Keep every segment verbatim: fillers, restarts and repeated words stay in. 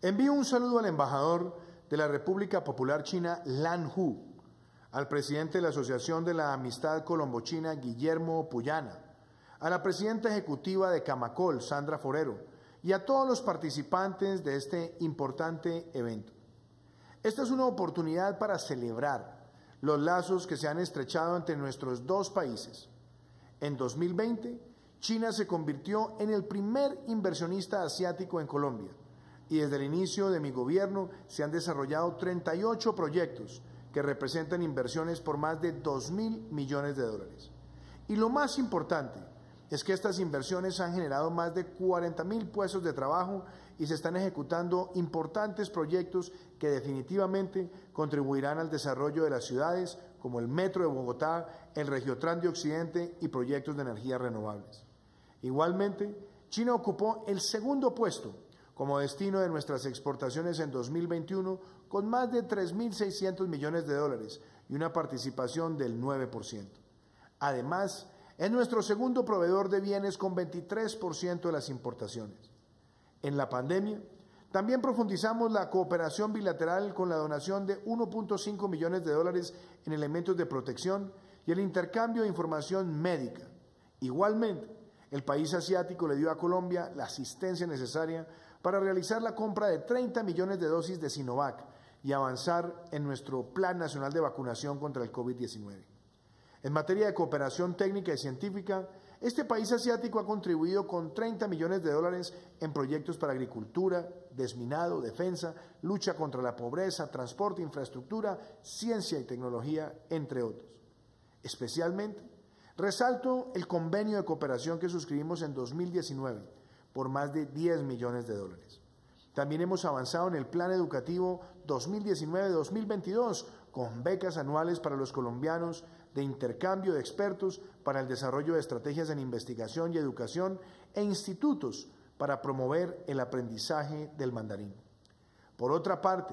Envío un saludo al embajador de la República Popular China, Lan Hu, al presidente de la Asociación de la Amistad Colombo-China, Guillermo Puyana, a la presidenta ejecutiva de Camacol, Sandra Forero, y a todos los participantes de este importante evento. Esta es una oportunidad para celebrar los lazos que se han estrechado entre nuestros dos países. En dos mil veinte, China se convirtió en el primer inversionista asiático en Colombia y desde el inicio de mi gobierno se han desarrollado treinta y ocho proyectos que representan inversiones por más de dos mil millones de dólares. Y lo más importante es que estas inversiones han generado más de cuarenta mil puestos de trabajo y se están ejecutando importantes proyectos que definitivamente contribuirán al desarrollo de las ciudades como el Metro de Bogotá, el Regiotrans de Occidente y proyectos de energías renovables. Igualmente, China ocupó el segundo puesto como destino de nuestras exportaciones en dos mil veintiuno con más de tres mil seiscientos millones de dólares y una participación del nueve por ciento. Además, es nuestro segundo proveedor de bienes con veintitrés por ciento de las importaciones. En la pandemia, también profundizamos la cooperación bilateral con la donación de uno punto cinco millones de dólares en elementos de protección y el intercambio de información médica. Igualmente, el país asiático le dio a Colombia la asistencia necesaria para realizar la compra de treinta millones de dosis de Sinovac y avanzar en nuestro Plan Nacional de Vacunación contra el COVID diecinueve. En materia de cooperación técnica y científica, este país asiático ha contribuido con treinta millones de dólares en proyectos para agricultura, desminado, defensa, lucha contra la pobreza, transporte, infraestructura, ciencia y tecnología, entre otros. Especialmente, resalto el convenio de cooperación que suscribimos en dos mil diecinueve por más de diez millones de dólares. También hemos avanzado en el Plan Educativo dos mil diecinueve dos mil veintidós con becas anuales para los colombianos de intercambio de expertos para el desarrollo de estrategias en investigación y educación e institutos para promover el aprendizaje del mandarín. Por otra parte,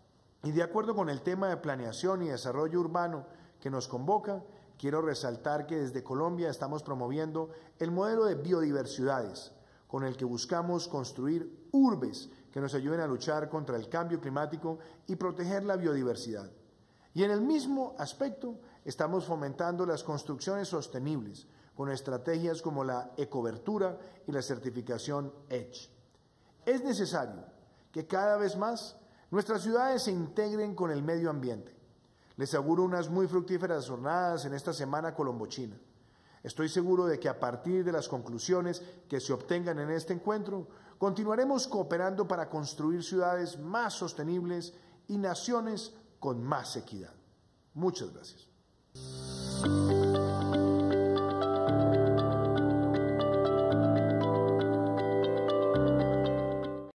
y de acuerdo con el tema de planeación y desarrollo urbano que nos convoca, quiero resaltar que desde Colombia estamos promoviendo el modelo de biodiversidades, con el que buscamos construir urbes que nos ayuden a luchar contra el cambio climático y proteger la biodiversidad. Y en el mismo aspecto estamos fomentando las construcciones sostenibles con estrategias como la ecobertura y la certificación E D G E. Es necesario que cada vez más nuestras ciudades se integren con el medio ambiente. Les auguro unas muy fructíferas jornadas en esta Semana Colombo-China. Estoy seguro de que a partir de las conclusiones que se obtengan en este encuentro, continuaremos cooperando para construir ciudades más sostenibles y naciones con más equidad. Muchas gracias.